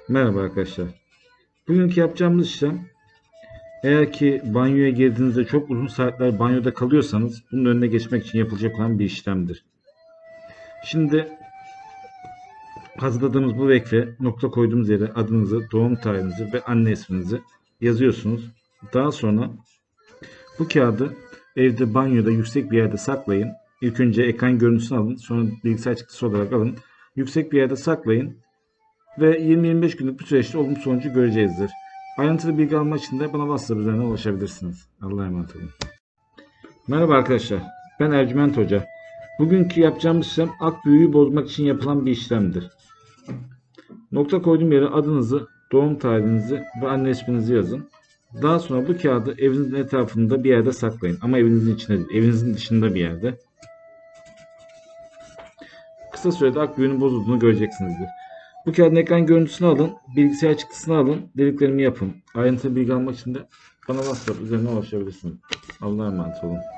Merhaba arkadaşlar. Bugünkü yapacağımız işlem, eğer ki banyoya girdiğinizde çok uzun saatler banyoda kalıyorsanız bunun önüne geçmek için yapılacak olan bir işlemdir. Şimdi hazırladığımız bu vekfe nokta koyduğumuz yere adınızı, doğum tarihinizi ve anne isminizi yazıyorsunuz. Daha sonra bu kağıdı evde banyoda yüksek bir yerde saklayın. İlk önce ekran görüntüsünü alın, sonra bilgisayar çıktısı olarak alın. Yüksek bir yerde saklayın. Ve 20-25 günlük bir süreçte olumlu sonucu göreceğizdir. Ayrıntılı bilgi almak için de bana WhatsApp üzerinden ulaşabilirsiniz. Allah'a emanet olun. Merhaba arkadaşlar. Ben Ercüment Hoca. Bugünkü yapacağımız işlem ak büyüğü bozmak için yapılan bir işlemdir. Nokta koyduğum yere adınızı, doğum tarihinizi ve anne isminizi yazın. Daha sonra bu kağıdı evinizin etrafında bir yerde saklayın. Ama evinizin içinde değil, evinizin dışında bir yerde. Kısa sürede ak büyüğünün bozulduğunu göreceksinizdir. Bu kağıdın ekran görüntüsünü alın, bilgisayar çıktısını alın, dediklerimi yapın. Ayrıntılı bilgi almak için de bana WhatsApp üzerinden ulaşabilirsiniz. Allah'a emanet olun.